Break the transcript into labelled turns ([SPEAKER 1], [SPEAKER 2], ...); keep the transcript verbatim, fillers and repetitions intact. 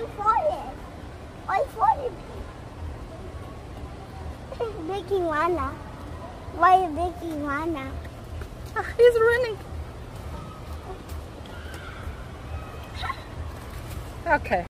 [SPEAKER 1] you falling? Why you falling? Making Wana. Why are you making Wana?
[SPEAKER 2] Ah, he's running. Okay.